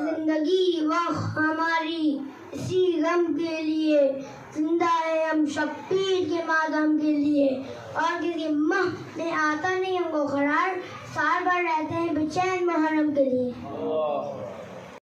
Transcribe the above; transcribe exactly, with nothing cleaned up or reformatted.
जिंदगी वक्त हमारी इसी गम के लिए, जिंदा है हम शब्बीर के मातम के लिए। और किसी माह में आता नहीं हमको करार, साल भर रहते हैं बेचैन मुहर्रम के लिए।